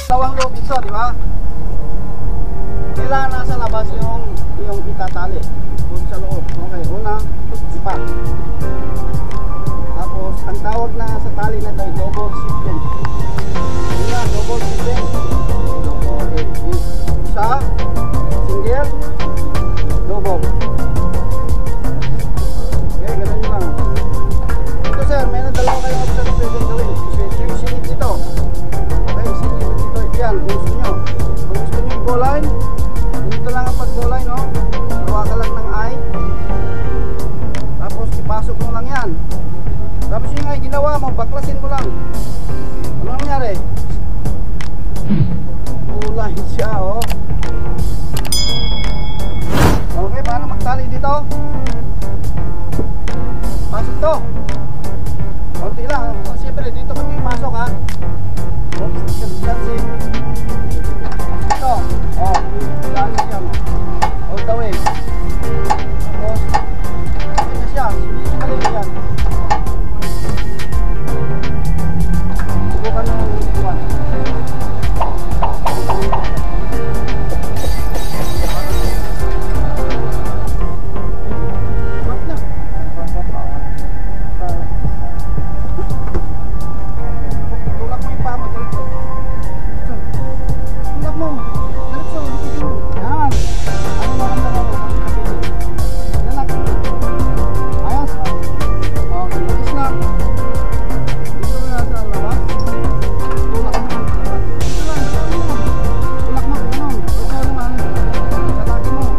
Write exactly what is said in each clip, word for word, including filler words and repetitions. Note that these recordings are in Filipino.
Dalawang loob ito, di ba? Kailangan nasa labas yung yung itatali doon sa loob. Okay, una, ipak. Tapos, ang tawag na sa tali na ito ay double sequence. Una, double sequence. Okay, isa, single, double. Okay, ganun yun lang. Ito sir, may nadalawa kayong option na pwede gawin. Yung singit dito. Okay, singit dito. Yan, kung gusto nyo. Kung gusto nyo yung goal line, dito lang ang pag-goal line, no? Gawa ka lang ng eye. Tapos, ipasok mo lang yan. Tapos yung ay ginawa mo, baklasin mo lang. Ano nangyari? Kulay siya, oh. Okay, paano magtali dito? Pasok to. Konti lang. Siyempre, dito kami pasok, ha? Oops, kasi dito. Oh, dali siya, no? All the way. Tapos, okay na siya. Hindi siya mali yan. Subukan mo yung iwan. Tulak mo yung paa mo, diretso. Tulak mo, diretso. Yan. Ano maramdaman mo? Lalak. Ayos. Okay, magis na. Dito na sa labas. Tulak mo. Dito lang, dito mo. Tulak mo, ganun. Ito naman. Tatake mo.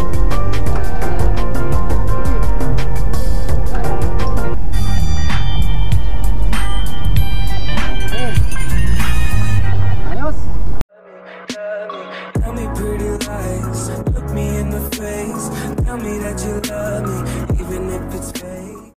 Okay. Ayos. Tell me pretty lies, look me in the face. Tell me that you love me, even if it's fake.